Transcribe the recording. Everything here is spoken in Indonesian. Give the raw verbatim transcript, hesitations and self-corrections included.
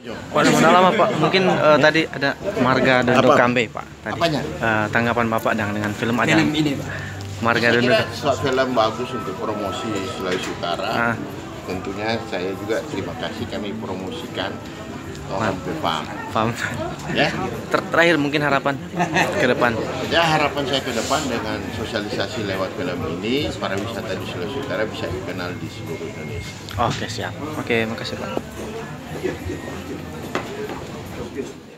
Pak, nama lama Pak, mungkin uh, tadi ada Marga Dondo Apa? Kambe Pak. Tadi. Apanya? Uh, tanggapan Bapak dengan, dengan film ada. Film ini, Pak. Marga Saya Dondo. kira suatu film bagus untuk promosi Sulawesi Utara. Ah. Tentunya saya juga terima kasih kami promosikan orang Bepang. Paham. Ya. Ter- terakhir mungkin harapan ke depan. Ya, harapan saya ke depan dengan sosialisasi lewat film ini, para wisata di Sulawesi Utara bisa dikenal di seluruh Indonesia. Oke siap. Oke makasih Pak.